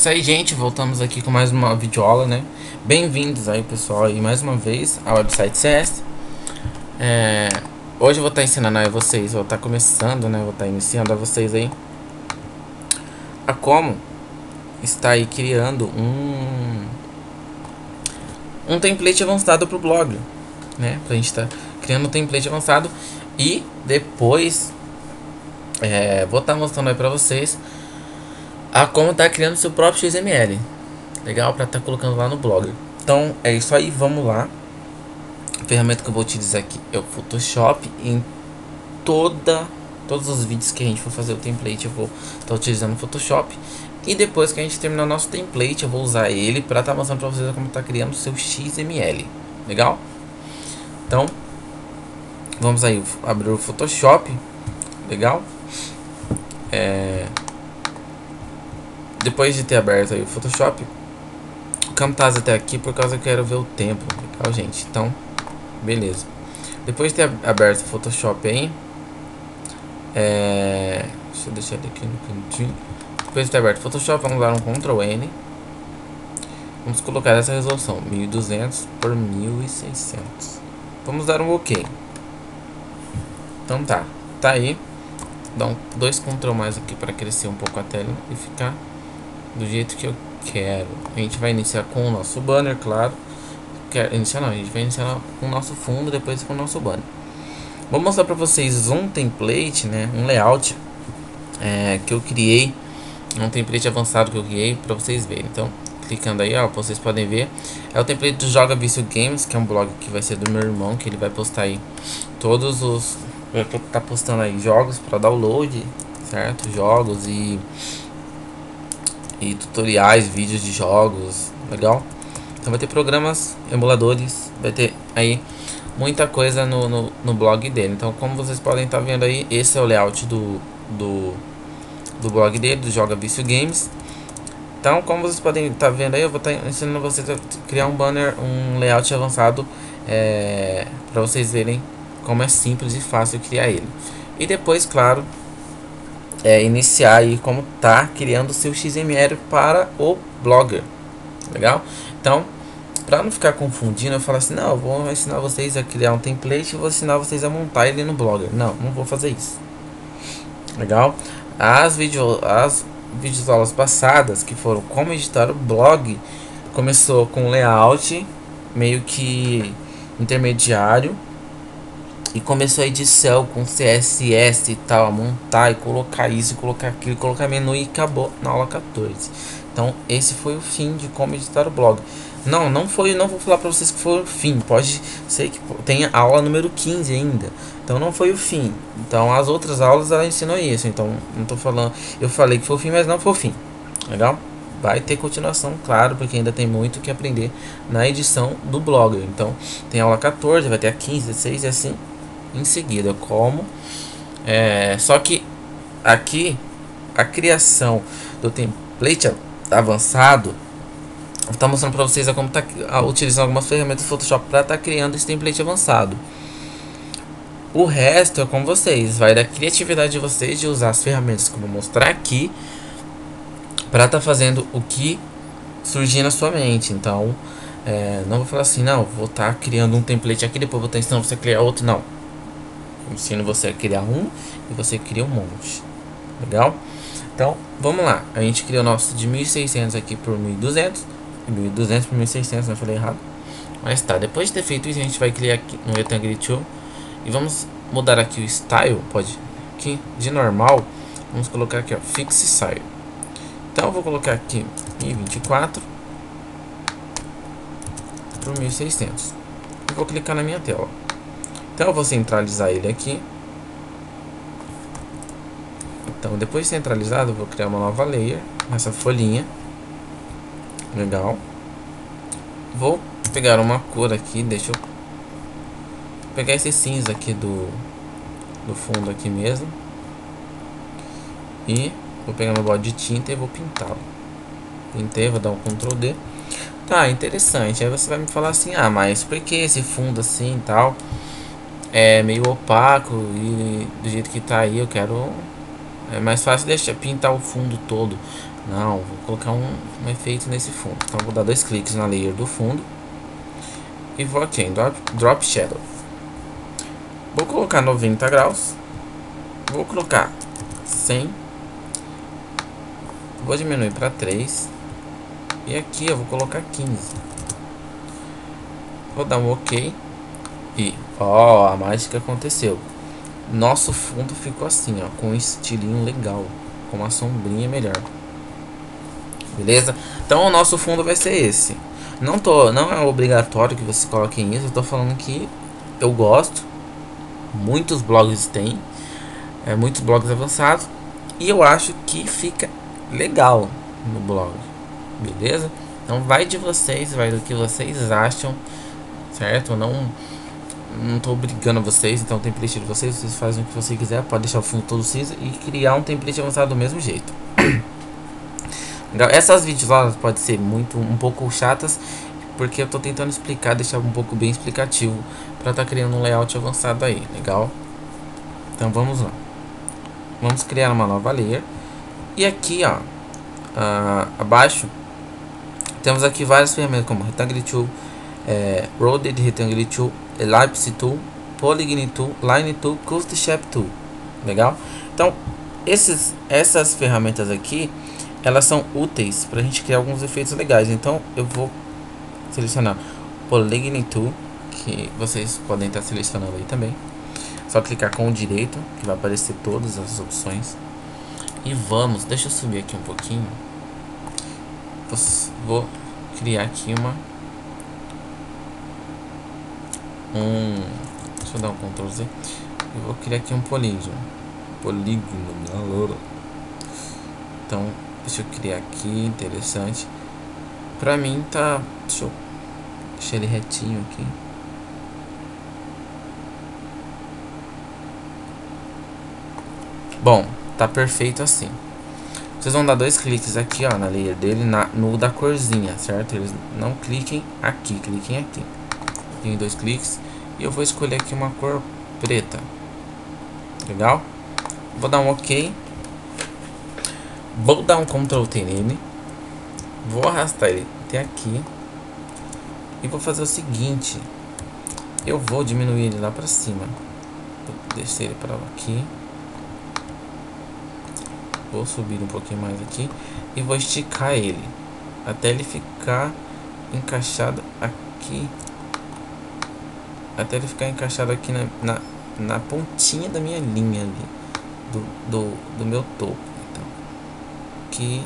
Isso aí, gente, voltamos aqui com mais uma videoaula, né? Bem-vindos aí, pessoal, aí mais uma vez ao website CS. Hoje eu vou estar ensinando a vocês, vou estar começando, né? Vou estar iniciando a vocês aí a como estar aí criando um template avançado para o blog, né? Pra gente estar criando um template avançado e depois vou estar mostrando aí pra vocês a como tá criando seu próprio XML. Legal, para estar colocando lá no blog. Então é isso aí, vamos lá. A ferramenta que eu vou utilizar aqui é o Photoshop. Em todos os vídeos que a gente for fazer o template, eu vou estar utilizando o Photoshop. E depois que a gente terminar o nosso template, eu vou usar ele para estar mostrando para vocês como tá criando o seu XML. Legal? Então vamos aí abrir o Photoshop. Legal? Depois de ter aberto aí o Photoshop, o Camtasia até aqui por causa que eu quero ver o tempo. Legal, gente? Então, beleza. Depois de ter aberto o Photoshop aí, deixa eu deixar ele aqui no cantinho. Depois de ter aberto o Photoshop, vamos dar um Ctrl N. Vamos colocar essa resolução 1200 por 1600. Vamos dar um OK. Então tá aí. Dá dois Ctrl mais aqui para crescer um pouco a tela e ficar do jeito que eu quero. A gente vai iniciar com o nosso banner, claro. A gente vai iniciar com o nosso fundo, depois com o nosso banner. Vou mostrar para vocês um template, né, um layout que eu criei, um template avançado que eu criei para vocês verem. Então, clicando aí, ó, vocês podem ver, é o template do Joga Vício Games, que é um blog que vai ser do meu irmão, que ele vai postar aí todos os, vai estar postando aí jogos para download, certo? Jogos e tutoriais, vídeos de jogos, legal? Então vai ter programas, emuladores, vai ter aí muita coisa no blog dele. Então, como vocês podem estar vendo aí, esse é o layout do blog dele, do Joga Vício Games. Então, como vocês podem estar vendo aí, eu vou estar ensinando vocês a criar um banner, um layout avançado, para vocês verem como é simples e fácil criar ele. E depois, claro, iniciar aí como tá criando o seu XML para o Blogger. Legal? Então, para não ficar confundindo, eu falo assim, não, eu vou ensinar vocês a criar um template e vou ensinar vocês a montar ele no Blogger. Não vou fazer isso. Legal? As videoaulas passadas, que foram como editar o blog, começou com layout meio que intermediário e começou a edição com CSS e tal, a montar e colocar isso, colocar aquilo, colocar menu e acabou na aula 14. Então esse foi o fim de como editar o blog. Não foi, não vou falar para vocês que foi o fim, pode ser que tenha aula número 15 ainda. Então não foi o fim. Então as outras aulas ela ensinou isso, então não tô falando, eu falei que foi o fim, mas não foi o fim. Legal? Vai ter continuação, claro, porque ainda tem muito que aprender na edição do Blogger. Então tem aula 14, vai ter a 15, 16 e assim em seguida, como só que aqui a criação do template avançado, vou estar mostrando para vocês como tá utilizando algumas ferramentas do Photoshop para estar criando esse template avançado. O resto é com vocês, vai da criatividade de vocês de usar as ferramentas que eu vou mostrar aqui para estar fazendo o que surgir na sua mente. Então não vou falar assim, não, vou estar criando um template aqui, depois vou estar ensinando você a criar outro, não. Eu ensino você a criar um e você cria um monte. Legal? Então, vamos lá. A gente criou o nosso de 1600 aqui por 1200. 1200 por 1600, não falei errado. Mas tá, depois de ter feito isso, a gente vai criar aqui no Rectangle Tool. E vamos mudar aqui o Style. Pode aqui, de normal. Vamos colocar aqui, ó, Fix Style. Então, eu vou colocar aqui 1024 por 1600. E vou clicar na minha tela. Então eu vou centralizar ele aqui. Então depois de centralizado, eu vou criar uma nova layer nessa folhinha. Legal. Vou pegar uma cor aqui, deixa eu pegar esse cinza aqui do fundo aqui mesmo. E vou pegar meu balde de tinta e vou pintá-lo. Pintei, vou dar um Ctrl D. Tá, interessante. Aí você vai me falar assim, ah, mas por que esse fundo assim e tal? É meio opaco e do jeito que tá aí eu quero, é mais fácil deixar pintar o fundo todo, Não, vou colocar um efeito nesse fundo. Então vou dar 2 cliques na layer do fundo. E vou aqui em Drop Shadow. Vou colocar 90 graus. Vou colocar 100. Vou diminuir para 3. E aqui eu vou colocar 15. Vou dar um OK. E ó, a mágica aconteceu. Nosso fundo ficou assim, ó, com um estilinho legal, com uma sombrinha melhor. Beleza? Então o nosso fundo vai ser esse. Não é obrigatório que você coloque isso. Eu tô falando que eu gosto. Muitos blogs têm, muitos blogs avançados, e eu acho que fica legal no blog. Beleza? Então vai de vocês, vai do que vocês acham, certo? Não tô obrigando vocês. Então o template de vocês fazem o que você quiser. Pode deixar o fundo todo cinza e criar um template avançado do mesmo jeito. Essas videoaulas podem ser um pouco chatas, porque eu tô tentando explicar, deixar um pouco bem explicativo, para tá criando um layout avançado aí, legal? Então vamos lá. Vamos criar uma nova layer. E aqui, ó, abaixo, temos aqui várias ferramentas como Rectangle Tool, Rounded Rectangle Tool, Ellipse Tool, Polygon Tool, Line Tool, Custom Shape Tool, legal? Então, essas ferramentas aqui, elas são úteis para a gente criar alguns efeitos legais. Então eu vou selecionar Polygon Tool, que vocês podem estar selecionando aí também. Só clicar com o direito, que vai aparecer todas as opções. E vamos, deixa eu subir aqui um pouquinho. Vou criar aqui deixa eu dar um Ctrl Z. Eu vou criar aqui um polígono. Então deixa eu criar aqui, interessante. Pra mim tá... Deixa eu deixar ele retinho aqui. Bom, tá perfeito assim. Vocês vão dar 2 cliques aqui, ó, na layer dele, no da corzinha, certo? Eles não cliquem aqui, cliquem aqui. Tem 2 cliques. E eu vou escolher aqui uma cor preta. Legal? Vou dar um OK. Vou dar um Ctrl T nele. Vou arrastar ele até aqui. E vou fazer o seguinte. Eu vou diminuir ele lá pra cima. Vou descer ele pra aqui. Vou subir um pouquinho mais aqui. E vou esticar ele até ele ficar encaixado aqui. Até ele ficar encaixado aqui na pontinha da minha linha ali. Do meu topo. Então, aqui.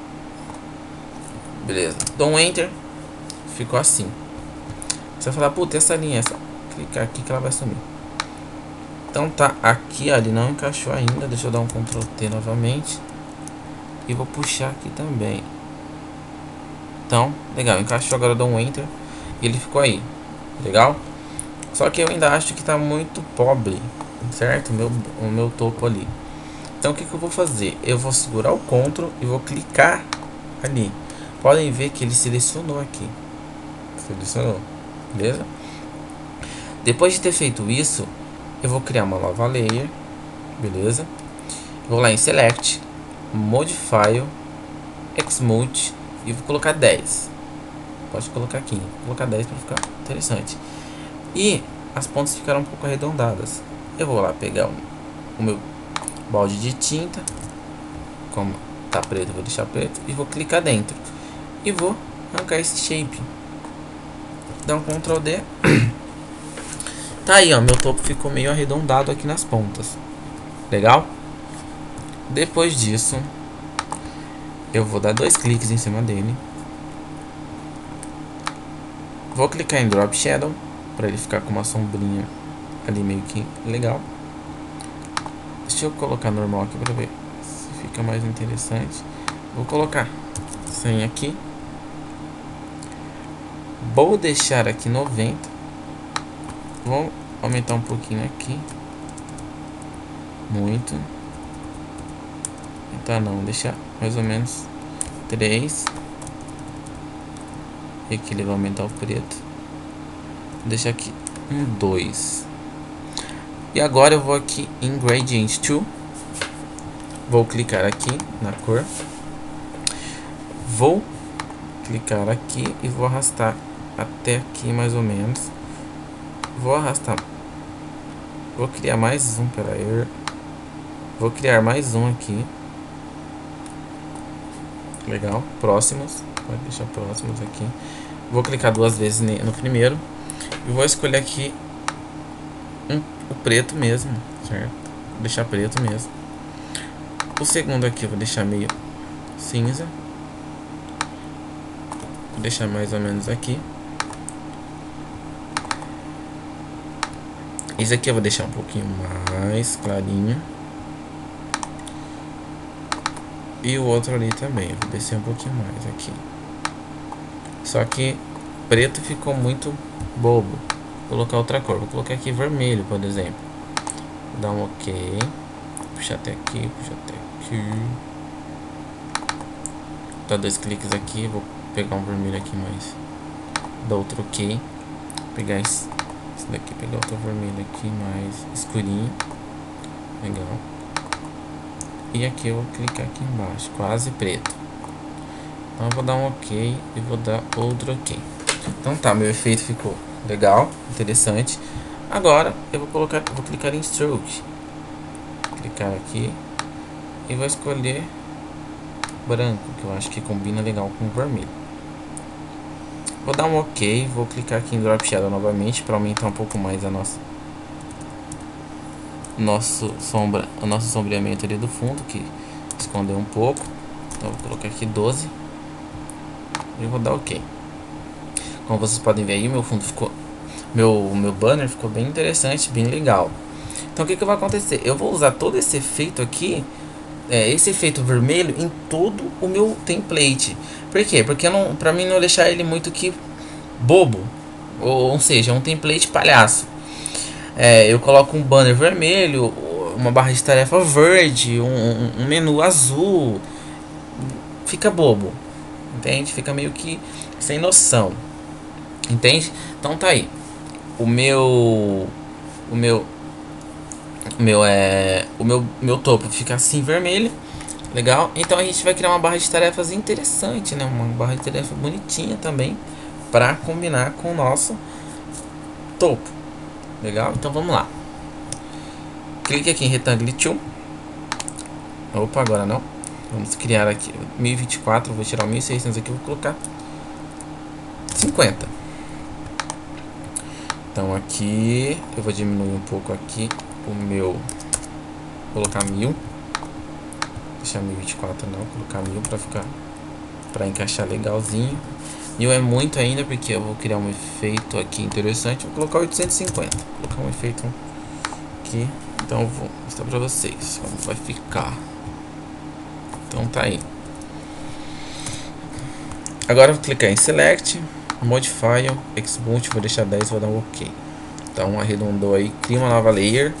Beleza. Dou um Enter. Ficou assim. Você vai falar, puta, essa linha é só clicar aqui que ela vai sumir. Então tá aqui, ó, ele não encaixou ainda. Deixa eu dar um Ctrl T novamente. E vou puxar aqui também. Então, legal, encaixou. Agora eu dou um Enter. E ele ficou aí. Legal? Só que eu ainda acho que tá muito pobre, certo? O meu topo ali. Então o que eu vou fazer? Eu vou segurar o Ctrl e vou clicar ali. Podem ver que ele selecionou aqui. Selecionou. Beleza? Depois de ter feito isso, eu vou criar uma nova layer. Beleza? Vou lá em Select, Modify, Exmute e vou colocar 10. Pode colocar aqui. Vou colocar 10 para ficar interessante. E as pontas ficaram um pouco arredondadas. Eu vou lá pegar o meu balde de tinta. Como tá preto, eu vou deixar preto. E vou clicar dentro. E vou arrancar esse shape. Dá um Ctrl D. Tá aí, ó. Meu topo ficou meio arredondado aqui nas pontas. Legal? Depois disso, eu vou dar 2 cliques em cima dele. Vou clicar em Drop Shadow para ele ficar com uma sombrinha ali meio que legal. Deixa eu colocar normal aqui para ver se fica mais interessante. Vou colocar 100 aqui. Vou deixar aqui 90. Vou aumentar um pouquinho aqui. Muito. Então não, deixar mais ou menos 3. E aqui ele vai aumentar o preto. Vou deixar aqui 2. E agora eu vou aqui em Gradient Tool. Vou clicar aqui na cor. Vou clicar aqui e vou arrastar até aqui mais ou menos. Vou arrastar. Vou criar mais um, peraí. Vou criar mais um aqui. Legal, próximos. Pode deixar próximos aqui. Vou clicar duas vezes no primeiro. E vou escolher aqui o preto mesmo, certo? Vou deixar preto mesmo. O segundo aqui eu vou deixar meio cinza. Vou deixar mais ou menos aqui. Esse aqui eu vou deixar um pouquinho mais clarinho. E o outro ali também, eu vou descer um pouquinho mais aqui. Só que preto ficou muito bobo. Vou colocar outra cor, vou colocar aqui vermelho, por exemplo. Vou dar um ok. Puxa até aqui, puxa até aqui. Dá dois cliques aqui, vou pegar um vermelho aqui mais. Dá outro ok. Pegar esse daqui, pegar outro vermelho aqui mais escurinho. Legal. E aqui eu vou clicar aqui embaixo, quase preto. Então eu vou dar um ok e vou dar outro ok. Então tá, meu efeito ficou legal, interessante. Agora eu vou clicar em Stroke. Clicar aqui e vou escolher branco, que eu acho que combina legal com o vermelho. Vou dar um ok, vou clicar aqui em Drop Shadow novamente para aumentar um pouco mais a o nosso sombreamento ali do fundo, que escondeu um pouco. Então vou colocar aqui 12 e vou dar ok. Como vocês podem ver aí, meu fundo ficou, meu banner ficou bem interessante, bem legal. Então o que vai acontecer? Eu vou usar todo esse efeito aqui, esse efeito vermelho, em todo o meu template. Por quê? Porque pra mim não deixar ele muito que bobo, ou seja, um template palhaço. Eu coloco um banner vermelho, uma barra de tarefa verde, um menu azul. Fica bobo, entende? Fica meio que sem noção, entende? Então tá aí. O meu topo fica assim vermelho, legal. Então a gente vai criar uma barra de tarefas interessante, né? Uma barra de tarefa bonitinha também, para combinar com o nosso topo. Legal? Então vamos lá. Clique aqui em Rectangle Tool. Opa, agora não. Vamos criar aqui 1024. Vou tirar o 1600 aqui. Vou colocar 50. Então aqui eu vou diminuir um pouco aqui o meu. Vou colocar 1000. Deixar 1024 não. Colocar 1000 para encaixar legalzinho. 1000 é muito ainda, porque eu vou criar um efeito aqui interessante. Vou colocar 850. Vou colocar um efeito aqui. Então eu vou mostrar pra vocês como vai ficar. Então tá aí. Agora eu vou clicar em Select, Modify, Expunct, vou deixar 10, vou dar um OK. Então arredondou aí, cria uma nova layer.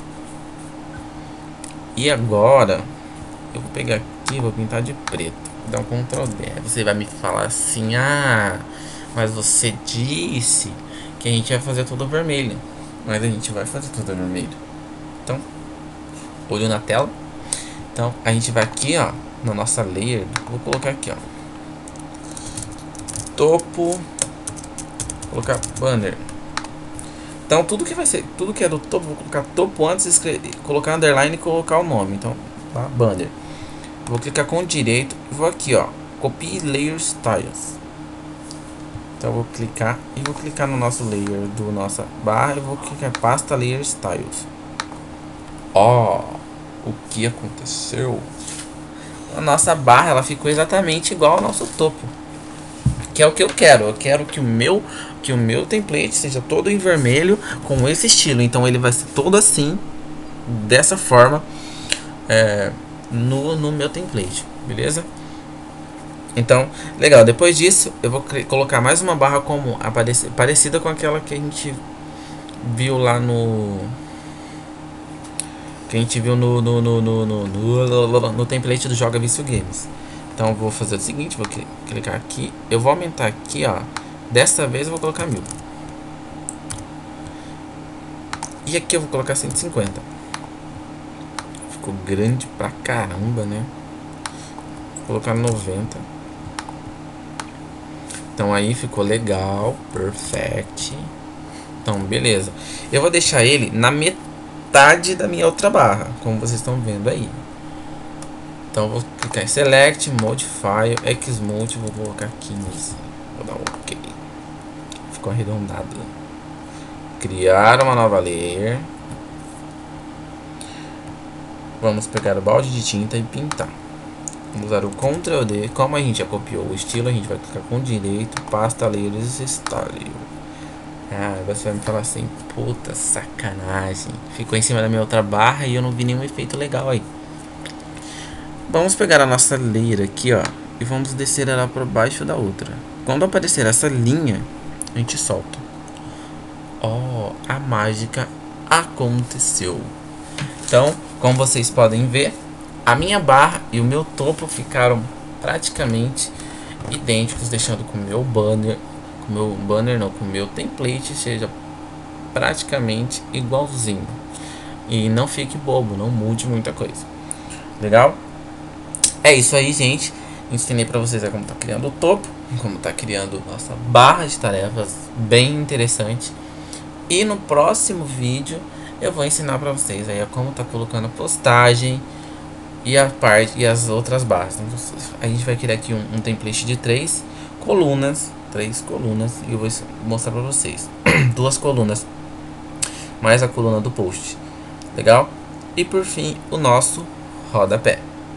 E agora eu vou pegar aqui, vou pintar de preto. Dar um Ctrl D. Você vai me falar assim: mas você disse que a gente vai fazer tudo vermelho. Mas a gente vai fazer tudo vermelho. Então, olho na tela. Então, a gente vai aqui, ó, na nossa layer. Vou colocar aqui, ó, topo. Vou colocar banner. Então, tudo que é do topo, vou colocar topo antes, colocar underline e colocar o nome. Então, tá? Banner. Vou clicar com o direito e vou aqui, ó, copy layer styles. Então eu vou clicar e vou clicar no nosso layer do nossa barra e vou clicar pasta layer styles. Ó, o que aconteceu? A nossa barra, ela ficou exatamente igual ao nosso topo, que é o que eu quero. Eu quero que o meu template seja todo em vermelho com esse estilo. Então ele vai ser todo assim, dessa forma, no meu template, beleza? Então, legal. Depois disso, eu vou colocar mais uma barra como parecida com aquela que a gente viu lá no template do Joga Vício Games. Então, eu vou fazer o seguinte, vou clicar aqui, eu vou aumentar aqui, ó. Dessa vez eu vou colocar 1000. E aqui eu vou colocar 150. Ficou grande pra caramba, né? Vou colocar 90. Então aí ficou legal, perfect. Então beleza. Eu vou deixar ele na metade da minha outra barra, como vocês estão vendo aí. Então vou clicar em Select, Modify, Xmulti, vou colocar 15. Vou dar um OK. Ficou arredondado. Criar uma nova layer. Vamos pegar o balde de tinta e pintar. Vamos usar o Ctrl D. Como a gente já copiou o estilo, a gente vai clicar com direito, pasta layers e style. Ah, você vai me falar assim, puta sacanagem. Ficou em cima da minha outra barra e eu não vi nenhum efeito legal aí. Vamos pegar a nossa layer aqui, ó, e vamos descer ela por baixo da outra. Quando aparecer essa linha, a gente solta. Ó, a mágica aconteceu. Então, como vocês podem ver, a minha barra e o meu topo ficaram praticamente idênticos, deixando com o meu banner, com o meu template seja praticamente igualzinho. E não fique bobo, não mude muita coisa. Legal? É isso aí, gente. Ensinei pra vocês como tá criando o topo, como tá criando nossa barra de tarefas, bem interessante. E no próximo vídeo eu vou ensinar pra vocês aí como tá colocando postagem e a parte e as outras barras. Então, a gente vai criar aqui um template de 3 colunas, e eu vou mostrar pra vocês. 2 colunas mais a coluna do post. Legal? E por fim, o nosso rodapé.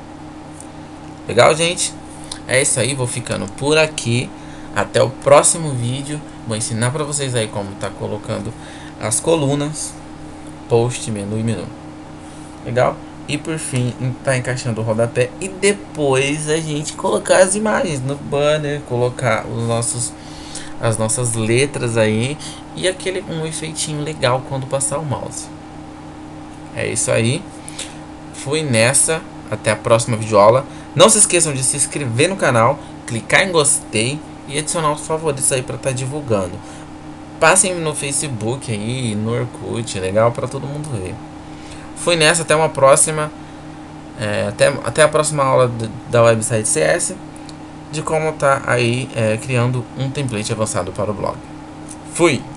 Legal, gente? É isso aí, vou ficando por aqui. Até o próximo vídeo. Vou ensinar pra vocês aí como tá colocando as colunas, post, menu e menu. Legal? E por fim, tá encaixando o rodapé. E depois a gente colocar as imagens no banner, colocar as nossas letras aí. E um efeitinho legal quando passar o mouse. É isso aí. Fui nessa. Até a próxima videoaula. Não se esqueçam de se inscrever no canal, clicar em gostei e adicionar os favoritos aí para estar divulgando. Passem no Facebook aí, no Orkut, legal para todo mundo ver. Fui nessa, até uma próxima. Até a próxima aula da website CS, de como tá aí criando um template avançado para o blog. Fui!